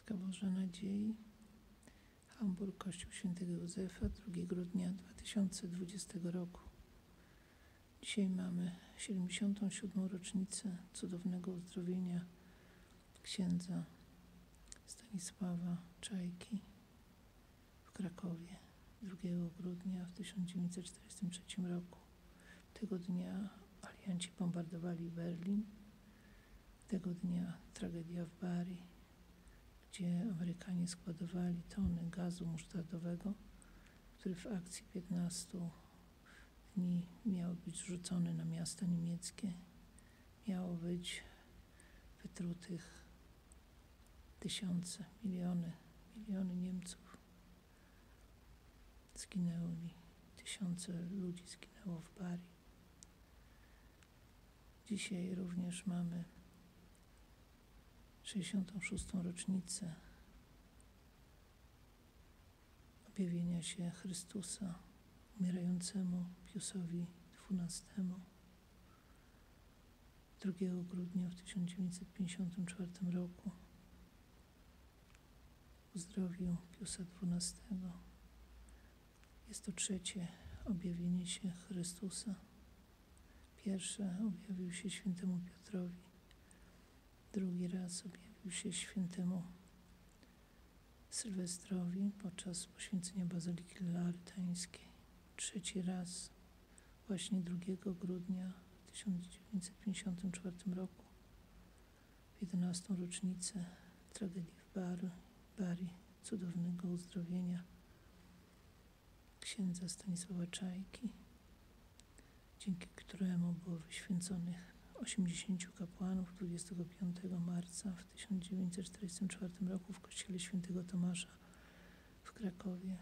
Matka Boża Nadziei, Hamburg, Kościół Świętego Józefa, 2 grudnia 2020 roku. Dzisiaj mamy 77. rocznicę cudownego uzdrowienia księdza Stanisława Czajki w Krakowie 2 grudnia w 1943 roku. Tego dnia alianci bombardowali Berlin. Tego dnia tragedia w Bari, gdzie Amerykanie składowali tony gazu musztardowego, który w akcji 15 dni miał być rzucony na miasta niemieckie. Miało być wytrutych tysiące, miliony Niemców. Zginęli, tysiące ludzi zginęło w Bari. Dzisiaj również mamy 66. rocznicę objawienia się Chrystusa umierającemu Piusowi XII. 2 grudnia w 1954 roku uzdrowił Piusa XII. Jest to trzecie objawienie się Chrystusa. Pierwsze objawił się świętemu Piotrowi. Drugi raz objawił się świętemu Sylwestrowi podczas poświęcenia Bazyliki Larytańskiej. Trzeci raz właśnie 2 grudnia w 1954 roku, w 11. rocznicę tragedii w Bari, cudownego uzdrowienia księdza Stanisława Czajki, dzięki któremu było wyświęconych 80 kapłanów 25 marca w 1944 roku w kościele świętego Tomasza w Krakowie.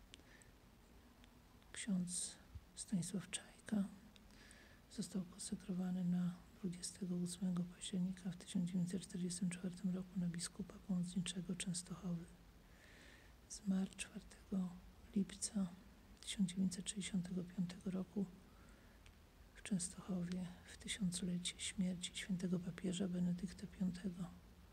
Ksiądz Stanisław Czajka został konsekrowany na 28 października w 1944 roku na biskupa pomocniczego Częstochowy. Zmarł 4 lipca 1965 roku w Częstochowie w 1000-lecie śmierci świętego papieża Benedykta V.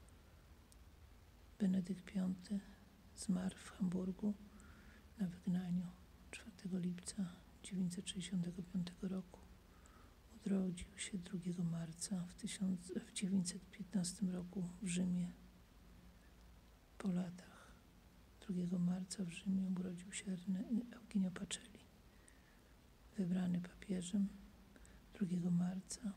Benedykt V zmarł w Hamburgu na wygnaniu 4 lipca 965 roku. Urodził się 2 marca w 1915 roku w Rzymie. Po latach 2 marca w Rzymie urodził się Eugenio Pacelli, wybrany papieżem 2 marca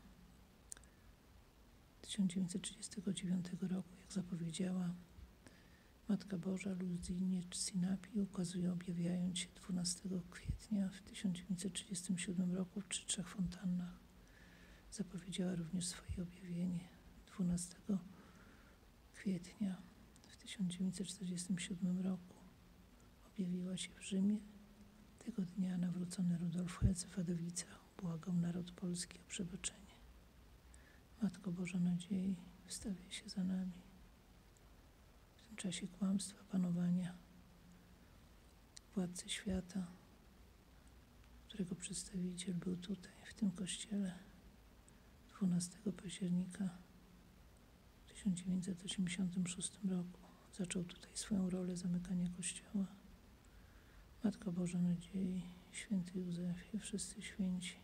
1939 roku, jak zapowiedziała Matka Boża Luzynie Sinapi, ukazuje objawiając się 12 kwietnia w 1937 roku w Trzech Fontannach. Zapowiedziała również swoje objawienie 12 kwietnia w 1947 roku. Objawiła się w Rzymie. Tego dnia nawrócony Rudolf Hess w Wadowicach błagał naród polski o przebaczenie. Matko Boża Nadziei, wstawiaj się za nami. W tym czasie kłamstwa, panowania władcy świata, którego przedstawiciel był tutaj, w tym kościele 12 października w 1986 roku. Zaczął tutaj swoją rolę zamykania kościoła. Matko Boża Nadziei, święty Józefie, wszyscy święci,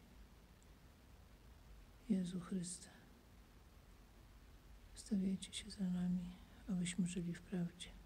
Jezu Chryste, wstawiajcie się za nami, abyśmy żyli w prawdzie.